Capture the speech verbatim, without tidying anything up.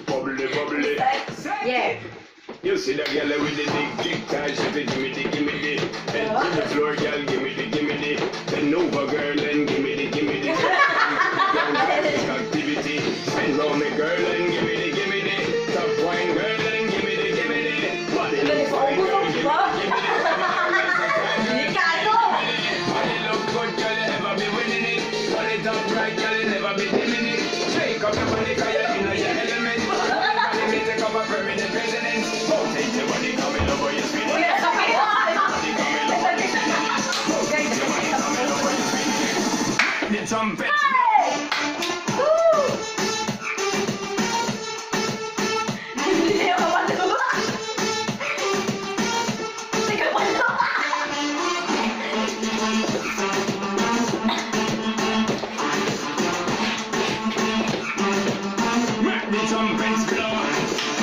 bubbly, bubbly. Yeah. You see that girl with the big dick, cash, if it give me the, give me the. Head to the floor, girl, give me the, give me the. Bend over, girl, and give me the, give me the. Activity, spin round me, girl, and give me the, give me the. Top wine, girl, and give me the, give me the. Body look fine, girl, give me the, give me the. Body look good, girl, you never be winning it. Body top right, girl, you never be dimming it. Shake up your body, cause you're in your element. Body may take up a permanent residence. Take your body, coming over your spinning. Body coming over your spinning. Take your body, coming over your spinning. The trumpet. The trumpets blow.